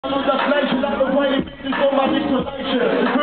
Und das gleiche Land und meine Bitte ist immer nicht das gleiche.